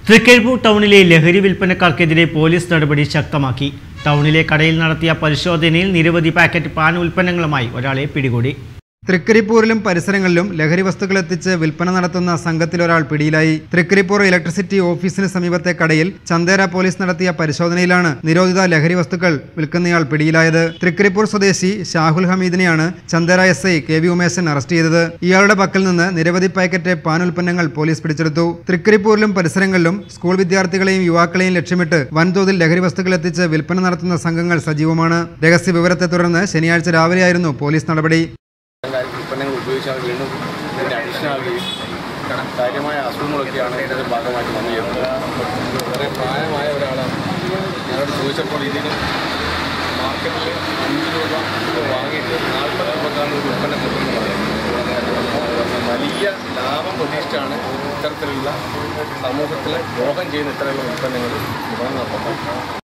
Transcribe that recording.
തൃക്കരിപ്പൂർ ടൗണിലെ ലഹരി വിൽപ്പനക്കാർക്കെതിരെ പോലീസ് നടപടി ശക്തമാക്കി. ടൗണിലെ കടയിൽ നടത്തിയ പരിശോധനയിൽ നിരവധി പാക്കറ്റ് പാൻ ഉൽപ്പന്നങ്ങളുമായി ഒരാളെ പിടികൂടി. തൃക്കരിപ്പൂരിലും പരിസരങ്ങളിലും ലഹരി വസ്തുക്കൾ എത്തിച്ച് വിൽപ്പന നടത്തുന്ന സംഘത്തിലൊരാൾ പിടിയിലായി. തൃക്കരിപ്പൂർ ഇലക്ട്രിസിറ്റി ഓഫീസിന് സമീപത്തെ കടയിൽ ചന്ദേര പോലീസ് നടത്തിയ പരിശോധനയിലാണ് നിരോധിത ലഹരി വസ്തുക്കൾ വിൽക്കുന്നയാൾ പിടിയിലായത്. തൃക്കരിപ്പൂർ സ്വദേശി ഷാഹുൽ ഹമീദിനെയാണ് Chandera SI KV Umeshan arrest ചെയ്തത്. ഇയാളുടെ പക്കൽ നിന്ന് നിരവധി പാക്കറ്റ് പാൻ ഉൽപ്പന്നങ്ങൾ പോലീസ് പിടിച്ചെടുത്തു. തൃക്കരിപ്പൂരിലും പരിസരങ്ങളിലും സ്കൂൾ വിദ്യാർത്ഥികളെയും യുവാക്കളെയും ലക്ഷ്യമിട്ട് വൻതോതിൽ ലഹരി വസ്തുക്കൾ എത്തിച്ച് വിൽപ്പന നടത്തുന്ന സംഘങ്ങൾ സജീവമാണ്. രഹസ്യ വിവരത്തെ തുടർന്ന് ശനിയാഴ്ച രാവിലെയായിരുന്നു പോലീസ് നടപടി. ഉൽപ്പന്നങ്ങൾ ഉപയോഗിച്ചാൽ വീണ്ടും ഇതിൻ്റെ അഡിഷനാകുകയും കാര്യമായ അസുഖങ്ങളൊക്കെയാണ് ഇതിൻ്റെ ഭാഗമായിട്ട് വന്നിരുന്നത്. വളരെ പ്രായമായ ഒരാളാണ്. ഞാനോട് ചോദിച്ചപ്പോൾ ഇതിന് മാർക്കറ്റിൽ 5 രൂപ വാങ്ങിയിട്ട് 40 രൂപക്കാണ് ഒരു ഉൽപ്പന്നം കിട്ടുന്നത് പറയുന്നത്. വലിയ ലാഭം പ്രതീക്ഷിച്ചാണ് ഇത്തരത്തിലുള്ള സമൂഹത്തിൽ രോഗം ചെയ്യുന്ന ഇത്തരത്തിലുള്ള ഉൽപ്പന്നങ്ങൾ നടത്തുന്നത്.